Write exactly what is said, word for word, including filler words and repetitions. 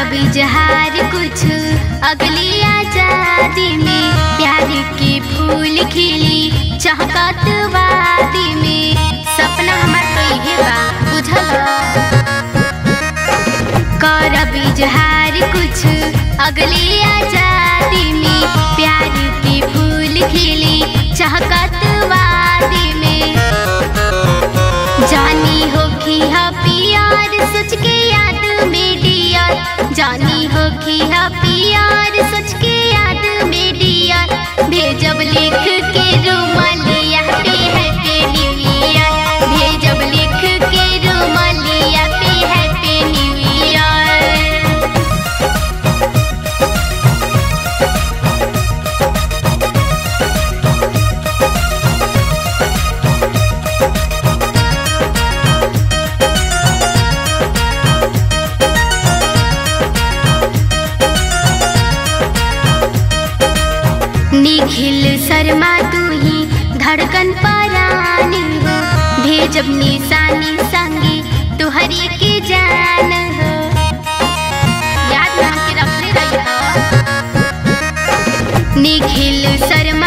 करब इजहार कुछ अगली आजादी में, प्यार के फूल खिली चहकत वादी में। सपना हमार तो इहे बा, बुझल। करब इजहार कुछ अगली आजादी में, प्यार के फूल खिली चहकत वादी में। जानी होखी हा प्यार सोच के याद में डियर, जानी होखी हा प्यार सोच के याद में डियर। भेजब लिख के रुमालिया पे हैप्पी न्यू ईयर, भेजब लिख के रुमालिया पे happy new year. Nikhil Sharma तू ही धड़कन परानी हो, भेजब निशानी संगी तुहरी के जान हो। याद नाम के रखले रही हो। निखिल शर्मा